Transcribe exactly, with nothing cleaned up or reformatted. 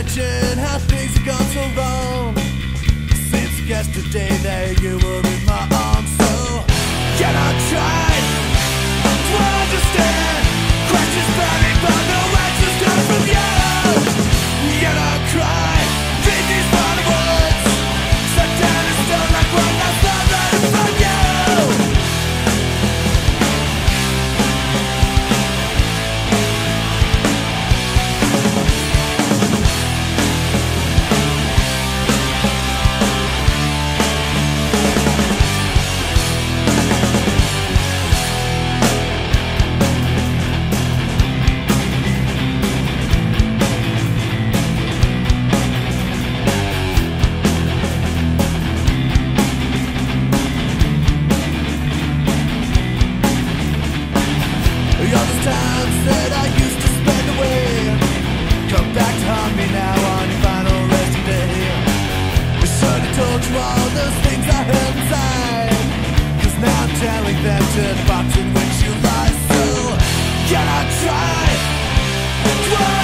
imagine how things have gone so wrong since yesterday that you were in my arms. So can I try to understand questions burning but no answers come from you? Can I cry in these bottom woods set down in stone like one last love letter from you? All those times that I used to spend away come back to haunt me now on your final resting day. I should have told you all those things I held inside, 'cause now I'm telling them to box in which you lie. So can I try? Try